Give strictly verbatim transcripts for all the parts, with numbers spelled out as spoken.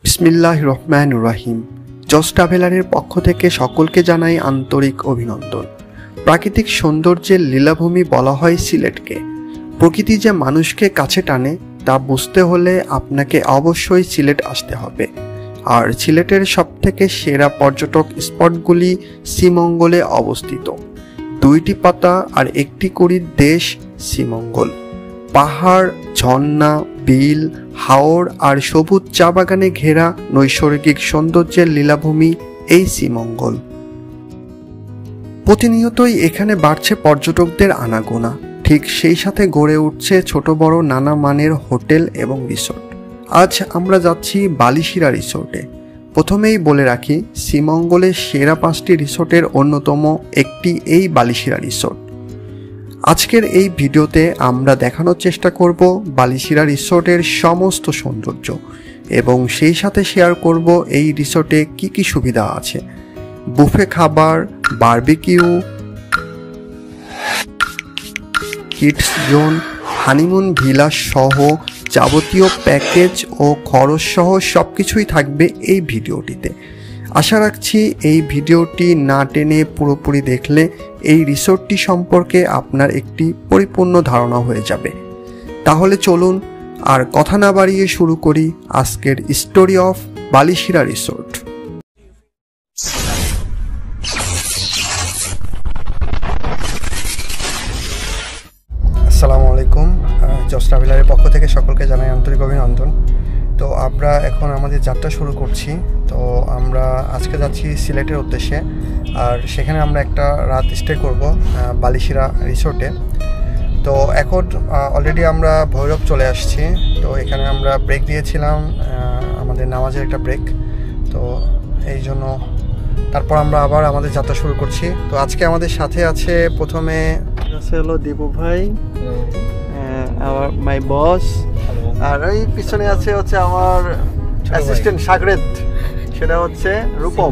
বিসমিল্লাহির রহমানির রহিম। জস ট্রাভেলারের পক্ষ থেকে সকলকে জানাই আন্তরিক অভিনন্দন। প্রাকৃতিক সৌন্দর্যের লীলাভূমি বলা হয় সিলেটকে। প্রকৃতি যে মানুষকে কাছে টানে তা বুঝতে হলে আপনাকে অবশ্যই সিলেট আসতে হবে। আর সিলেটের সবথেকে সেরা পর্যটক স্পটগুলি শ্রীমঙ্গলে অবস্থিত। দুইটি পাতা আর একটি কড়ির দেশ শ্রীমঙ্গল। পাহাড়, ঝর্ণা, বিল, হাওর আর সবুজ চা বাগানে ঘেরা নৈসর্গিক সৌন্দর্যের লীলাভূমি এই শ্রীমঙ্গল। প্রতিনিয়তই এখানে বাড়ছে পর্যটকদের আনাগোনা, ঠিক সেই সাথে গড়ে উঠছে ছোট বড় নানা মানের হোটেল এবং রিসোর্ট। আজ আমরা যাচ্ছি বালিশিরা রিসোর্টে। প্রথমেই বলে রাখি, শ্রীমঙ্গলের সেরা পাঁচটি রিসোর্টের অন্যতম একটি এই বালিশিরা রিসোর্ট। আজকের এই ভিডিওতে আমরা দেখানোর চেষ্টা করব বালিশিরা রিসোর্টের সমস্ত সৌন্দর্য এবং সেই সাথে শেয়ার করব এই রিসোর্টে কি কি সুবিধা আছে। বুফে খাবার, barbecue, kids zone, honeymoon villa সহ যাবতীয় প্যাকেজ ও খরচ সহ সব কিছুই থাকবে এই ভিডিওটিতে। আশা রাখছি এই ভিডিওটি না টেনে পুরোপুরি দেখলে এই রিসোর্টটি সম্পর্কে আপনার একটি পরিপূর্ণ ধারণা হয়ে যাবে। তাহলে চলুন আর কথা না বাড়িয়ে শুরু করি আজকের স্টোরি অফ বালিশিরা রিসোর্ট। আসসালামু আলাইকুম। জস ট্রাভেলারের পক্ষ থেকে সকলকে জানাই আন্তরিক অভিনন্দন। তো আমরা এখন আমাদের যাত্রা শুরু করছি। তো আমরা আজকে যাচ্ছি সিলেটের উদ্দেশ্যে, আর সেখানে আমরা একটা রাত স্টে করব বালিশিরা রিসোর্টে। তো এখন অলরেডি আমরা ভৈরব চলে আসছি। তো এখানে আমরা ব্রেক দিয়েছিলাম, আমাদের নামাজের একটা ব্রেক। তো এই জন্য তারপর আমরা আবার আমাদের যাত্রা শুরু করছি। তো আজকে আমাদের সাথে আছে প্রথমে আছে হলো দীপু ভাই, আমার মাই বস, আর এই পিছনে আছে হচ্ছে আমার অ্যাসিস্ট্যান্ট সাগরেদ, সেটা হচ্ছে রূপম,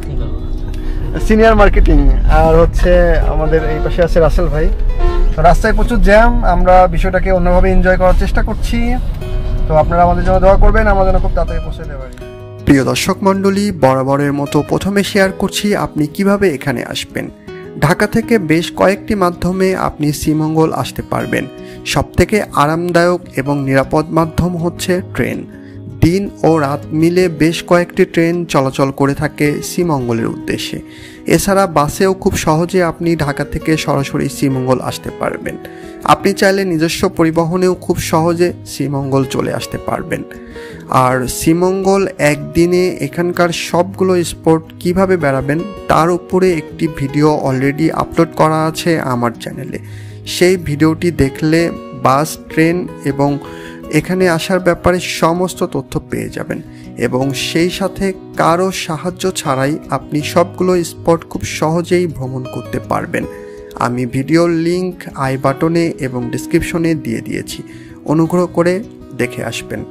সিনিয়র মার্কেটিং। আর হচ্ছে আমাদের এই পাশে আছে রাসেল ভাই। তো রাস্তায় প্রচুর জ্যাম, আমরা বিষয়টাকে অন্যভাবে এনজয় করার চেষ্টা করছি। তো আপনারা আমাদের জন্য দোয়া করবেন, আমরা যেন খুব তাড়াতাড়ি পৌঁছে যেতে পারি। প্রিয় দর্শক মণ্ডলী, বরাবরের মতো প্রথমে শেয়ার করছি আপনি কিভাবে এখানে আসবেন। ঢাকা থেকে বেশ কয়েকটি মাধ্যমে আপনি শ্রীমঙ্গল আসতে পারবেন। সবথেকে আরামদায়ক এবং নিরাপদ মাধ্যম হচ্ছে ট্রেন। দিন ও রাত মিলে বেশ কয়েকটি ট্রেন চলাচল করে থাকে শ্রীমঙ্গলের উদ্দেশ্যে। এছাড়া বাসেও খুব সহজে আপনি ঢাকা থেকে সরাসরি শ্রীমঙ্গল আসতে পারবেন। আপনি চাইলে নিজস্ব পরিবহনেও খুব সহজে শ্রীমঙ্গল চলে আসতে পারবেন। আর শ্রীমঙ্গল একদিনে এখানকার সবগুলো স্পট কিভাবে বেড়াবেন তার উপরে একটি ভিডিও অলরেডি আপলোড করা আছে আমার চ্যানেলে। সেই ভিডিওটি দেখলে বাস, ট্রেন এবং এখানে আসার ব্যাপারে সমস্ত তথ্য পেয়ে যাবেন এবং সেই সাথে কারো সাহায্য ছাড়াই আপনি সবগুলো স্পট খুব সহজেই ভ্রমণ করতে পারবেন। আমি ভিডিওর লিংক আই বাটনে এবং ডিসক্রিপশনে দিয়ে দিয়েছি, অনুগ্রহ করে দেখে আসবেন।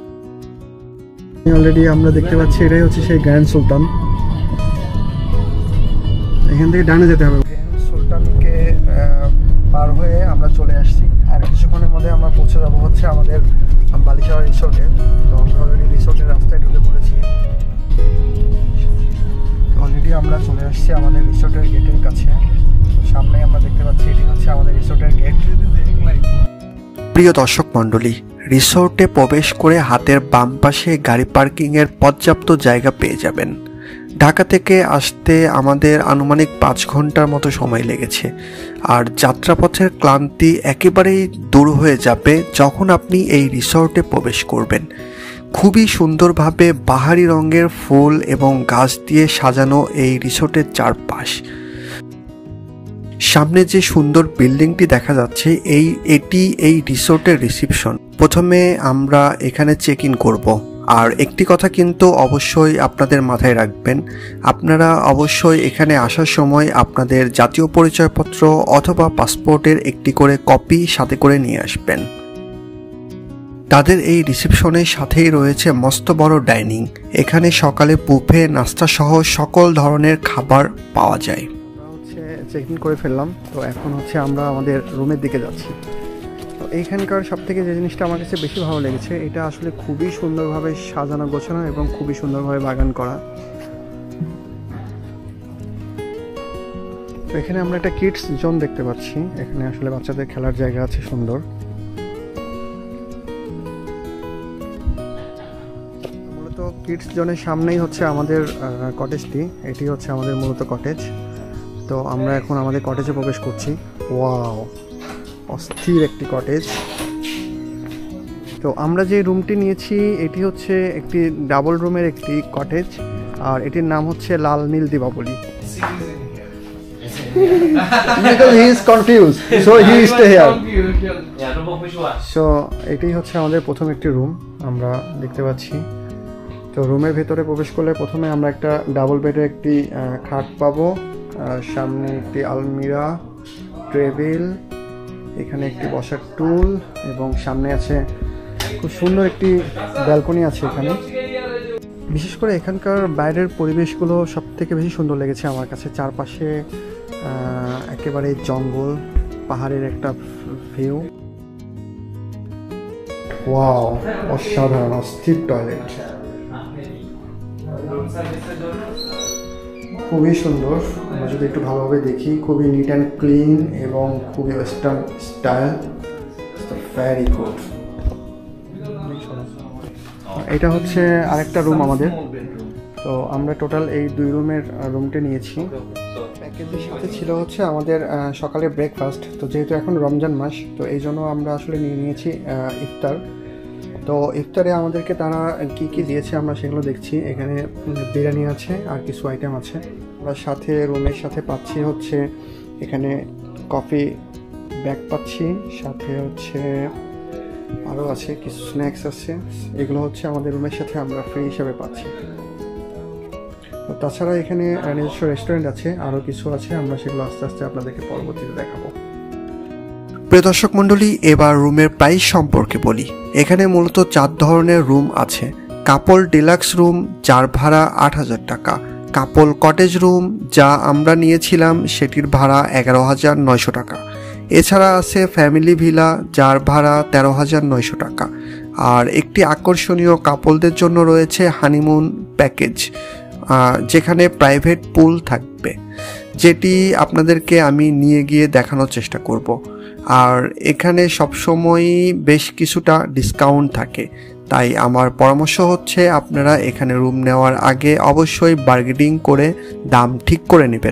অলরেডি আমরা দেখতে পাচ্ছি এটাই হচ্ছে সেই গ্র্যান্ড সুলতান। এখান থেকে ডানে যেতে হবে। গ্র্যান্ড সুলতানকে পার হয়ে আমরা চলে আসছি, আর কিছুক্ষণের মধ্যে আমরা পৌঁছে যাবো হচ্ছে আমাদের বালিশিরা রিসোর্টে। তো আমরা অলরেডি রিসোর্টের রাস্তায় ঢুকে পড়েছি। অলরেডি আমরা চলে আসছি আমাদের রিসোর্টের গেটের কাছে। সামনে আমরা দেখতে পাচ্ছি এটি হচ্ছে আমাদের রিসোর্টের গেট। প্রিয় দর্শক মণ্ডলী, রিসোর্টে প্রবেশ করে হাতের বাম পাশে গাড়ি পার্কিংয়ের পর্যাপ্ত জায়গা পেয়ে যাবেন। ঢাকা থেকে আসতে আমাদের আনুমানিক পাঁচ ঘন্টার মতো সময় লেগেছে, আর যাত্রাপথের ক্লান্তি একেবারেই দূর হয়ে যাবে যখন আপনি এই রিসোর্টে প্রবেশ করবেন। খুবই সুন্দরভাবে বাহারি রঙের ফুল এবং গাছ দিয়ে সাজানো এই রিসোর্টের চারপাশ। সামনে যে সুন্দর বিল্ডিংটি দেখা যাচ্ছে এই এটি এই রিসোর্টের রিসিপশন। প্রথমে আমরা এখানে চেক ইন করব। আর একটি কথা কিন্তু অবশ্যই আপনাদের মাথায় রাখবেন, আপনারা অবশ্যই এখানে আসার সময় আপনাদের জাতীয় পরিচয়পত্র অথবা পাসপোর্টের একটি করে কপি সাথে করে নিয়ে আসবেন। তাদের এই রিসেপশনের সাথেই রয়েছে মস্ত বড় ডাইনিং। এখানে সকালে বুফে, নাস্তা সহ সকল ধরনের খাবার পাওয়া যায়। আমরা হচ্ছে চেক ইন করে ফেললাম। তো এখন হচ্ছে আমরা আমাদের রুমের দিকে যাচ্ছি। তো এইখানকার সব থেকে যে জিনিসটা আমার কাছে বেশি ভালো লেগেছে, এটা আসলে খুবই সুন্দরভাবে সাজানো গোছানো এবং খুবই সুন্দরভাবে বাগান করা। তো এখানে আমরা একটা কিডস জোন দেখতে পাচ্ছি, এখানে আসলে বাচ্চাদের খেলার জায়গা আছে সুন্দর। মূলত কিডস জোনের সামনেই হচ্ছে আমাদের কটেজটি, এটি হচ্ছে আমাদের মূলত কটেজ। তো আমরা এখন আমাদের কটেজে প্রবেশ করছি। ওয়াও, অস্থির একটি কটেজ। তো আমরা যে রুমটি নিয়েছি এটি হচ্ছে একটি ডাবল রুমের একটি কটেজ, আর এটির নাম হচ্ছে লাল নীল Deepavali. Because he is confused, so he stay here. So এটাই হচ্ছে আমাদের প্রথম একটি রুম আমরা দেখতে পাচ্ছি। তো রুমের ভেতরে প্রবেশ করলে প্রথমে আমরা একটা ডাবল বেডের একটি খাট পাবো, সামনে একটি আলমিরা, টেবিল, এখানে একটি বসার টুল এবং সামনে আছে খুব সুন্দর একটি ব্যালকনি আছে এখানে। বিশেষ করে এখানকার বাইরের পরিবেশগুলো সব থেকে বেশি সুন্দর লেগেছে আমার কাছে। চারপাশে একেবারে জঙ্গল, পাহাড়ের একটা ভিউ। ওয়াও, অসাধারণ, অস্থির টয়লেট, খুবই সুন্দর। আমরা যদি একটু ভালোভাবে দেখি, খুবই নিট অ্যান্ড ক্লিন এবং খুবই ওয়েস্টার্ন স্টাইল, ভেরি গুড। এটা হচ্ছে আরেকটা রুম আমাদের। তো আমরা টোটাল এই দুই রুমের রুমটা নিয়েছি। প্যাকেজের সাথে ছিল হচ্ছে আমাদের সকালে ব্রেকফাস্ট। তো যেহেতু এখন রমজান মাস, তো এই জন্য আমরা আসলে নিয়ে নিয়েছি ইফতার। তো ইফতারে আমাদেরকে তারা কি কি দিয়েছে আমরা সেগুলো দেখছি। এখানে বিরিয়ানি আছে আর কিছু আইটেম আছে। আমরা সাথে রুমের সাথে পাচ্ছি হচ্ছে এখানে কফি ব্যাগ পাচ্ছি, সাথে হচ্ছে আরও আছে কিছু স্ন্যাক্স আছে। এগুলো হচ্ছে আমাদের রুমের সাথে আমরা ফ্রি হিসাবে পাচ্ছি। তাছাড়া এখানে নিজস্ব রেস্টুরেন্ট আছে, আরও কিছু আছে, আমরা সেগুলো আস্তে আস্তে আপনাদেরকে পরবর্তীতে দেখাবো। প্রিয় দর্শক মণ্ডলী, এবার রুমের প্রাইস সম্পর্কে বলি। এখানে মূলত চার ধরনের রুম আছে। কাপল ডিলাক্স রুম, যার ভাড়া আট হাজার টাকা। কাপল কটেজ রুম, যা আমরা নিয়েছিলাম সেটির ভাড়া এগারো হাজার নয়শো টাকা। এছাড়া আছে ফ্যামিলি ভিলা, যার ভাড়া তেরো হাজার নয়শো টাকা। আর একটি আকর্ষণীয় কাপলদের জন্য রয়েছে হানিমুন প্যাকেজ, যেখানে প্রাইভেট পুল থাকবে, যেটি আপনাদেরকে আমি নিয়ে গিয়ে দেখানোর চেষ্টা করব। আর এখানে সবসময়ই বেশ কিছুটা ডিসকাউন্ট থাকে, তাই আমার পরামর্শ হচ্ছে আপনারা এখানে রুম নেওয়ার আগে অবশ্যই বার্গেনিং করে দাম ঠিক করে নেবেন।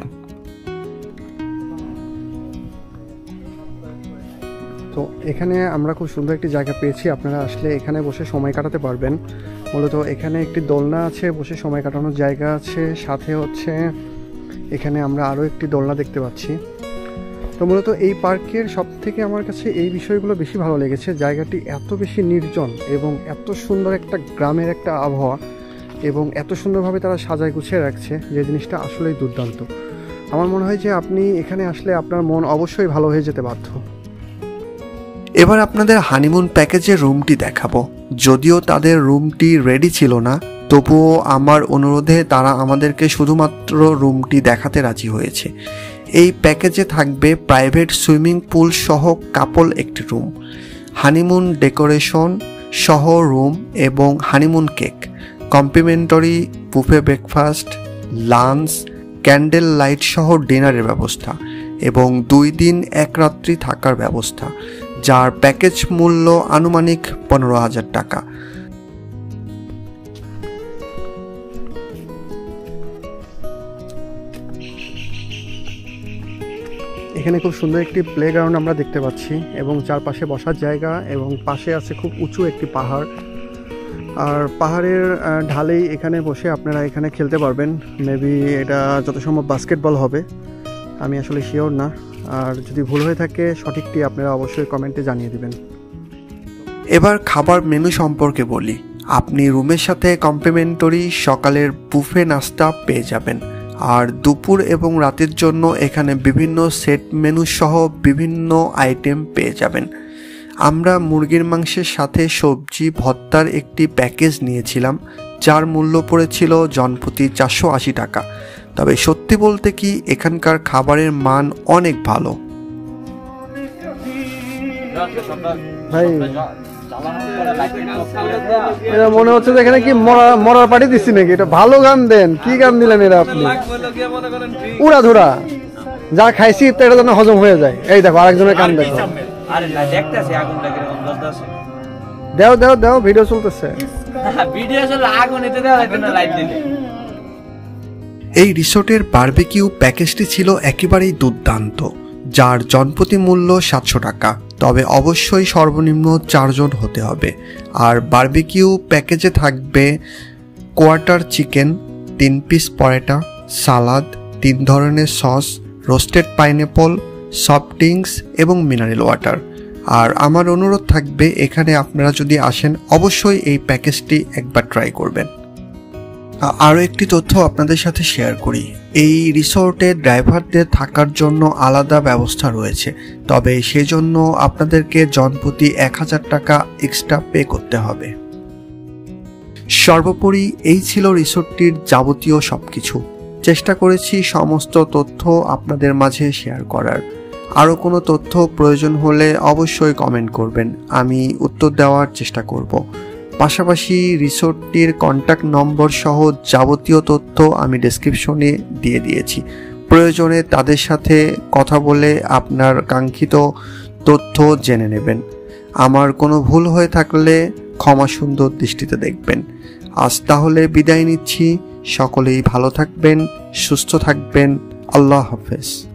তো এখানে আমরা খুব সুন্দর একটি জায়গা পেয়েছি, আপনারা আসলে এখানে বসে সময় কাটাতে পারবেন। মূলত এখানে একটি দোলনা আছে, বসে সময় কাটানোর জায়গা আছে, সাথে হচ্ছে এখানে আমরা আরও একটি দোলনা দেখতে পাচ্ছি। তো মূলত এই পার্কের সব থেকে আমার কাছে এই বিষয়গুলো বেশি ভালো লেগেছে। জায়গাটি এত বেশি নির্জন এবং এত সুন্দর একটা গ্রামের একটা আবহাওয়া, এবং এত সুন্দরভাবে তারা সাজায় গুছিয়ে রাখছে, যে জিনিসটা আসলেই দুর্দান্ত। আমার মনে হয় যে আপনি এখানে আসলে আপনার মন অবশ্যই ভালো হয়ে যেতে বাধ্য। এবার আপনাদের হানিমুন প্যাকেজের রুমটি দেখাবো। যদিও তাদের রুমটি রেডি ছিল না, তবুও আমার অনুরোধে তারা আমাদেরকে শুধুমাত্র রুমটি দেখাতে রাজি হয়েছে। এই প্যাকেজে থাকবে প্রাইভেট সুইমিং পুল সহ কাপল একটি রুম, হানিমুন ডেকোরেশন সহ রুম এবং honeymoon cake, complimentary buffet breakfast, lunch, candle light সহ ডিনারের ব্যবস্থা এবং দুই দিন এক রাত্রি থাকার ব্যবস্থা, যার প্যাকেজ মূল্য আনুমানিক পনেরো হাজার টাকা। এখানে খুব সুন্দর একটি প্লেগ্রাউন্ড আমরা দেখতে পাচ্ছি এবং চারপাশে বসার জায়গা, এবং পাশে আছে খুব উঁচু একটি পাহাড়। আর পাহাড়ের ঢালেই এখানে বসে আপনারা এখানে খেলতে পারবেন। মেবি এটা যত সম্ভব বাস্কেটবল হবে, আমি আসলে শিওর না। আর যদি ভুল হয়ে থাকে সঠিকটি আপনারা অবশ্যই কমেন্টে জানিয়ে দিবেন। এবার খাবার মেনু সম্পর্কে বলি। আপনি রুমের সাথে কমপ্লিমেন্টারি সকালের বুফে নাস্তা পেয়ে যাবেন, আর দুপুর এবং রাতের জন্য এখানে বিভিন্ন সেট মেনু সহ বিভিন্ন আইটেম পেয়ে যাবেন। আমরা মুরগির মাংসের সাথে সবজি ভর্তার একটি প্যাকেজ নিয়েছিলাম, যার মূল্য পড়েছিল জনপ্রতি চারশো আশি টাকা। তবে সত্যি বলতে কি, এখানকার খাবারের মান অনেক ভালো। ভাই এটা মনে হচ্ছে যে এখানে কি মরার পার্টি দিচ্ছি নাকি? এটা ভালো গান দেন, কি গান দিলেন এরা আপনি? উড়া ধুরা যা খাইছি এটা যেন হজম হয়ে যায়। এই দেখো আরেকজনের কান দেখো। দেও দেও দেও ভিডিও চলতেছে। এই রিসোর্টের বারবিকিউ প্যাকেজটি ছিল একেবারেই দুর্দান্ত, যার জনপ্রতি মূল্য সাতশো টাকা। তবে অবশ্যই সর্বনিম্ন চারজন হতে হবে। আর বারবিকিউ প্যাকেজে থাকবে কোয়ার্টার চিকেন, তিন পিস পরোটা, সালাদ, তিন ধরনের sauce, roasted pineapple, soft drinks এবং মিনারেল ওয়াটার। আর আমার অনুরোধ থাকবে এখানে আপনারা যদি আসেন অবশ্যই এই প্যাকেজটি একবার ট্রাই করবেন। আরও একটি তথ্য আপনাদের সাথে শেয়ার করি। এই রিসোর্টে ড্রাইভারদের থাকার জন্য আলাদা ব্যবস্থা রয়েছে, তবে সেজন্য আপনাদেরকে জনপ্রতি এক হাজার টাকা এক্সট্রা পে করতে হবে। সর্বোপরি এই ছিল রিসোর্টটির যাবতীয় সবকিছু। চেষ্টা করেছি সমস্ত তথ্য আপনাদের মাঝে শেয়ার করার। আরও কোনো তথ্য প্রয়োজন হলে অবশ্যই কমেন্ট করবেন, আমি উত্তর দেওয়ার চেষ্টা করব। পাশাপাশি রিসোর্টটির কন্ট্যাক্ট নম্বর সহ যাবতীয় তথ্য আমি ডেসক্রিপশনে দিয়ে দিয়েছি। প্রয়োজনে তাদের সাথে কথা বলে আপনার কাঙ্ক্ষিত তথ্য জেনে নেবেন। আমার কোনো ভুল হয়ে থাকলে ক্ষমা সুন্দর দৃষ্টিতে দেখবেন। আজ তাহলে বিদায় নিচ্ছি। সকলেই ভালো থাকবেন, সুস্থ থাকবেন। আল্লাহ হাফেজ।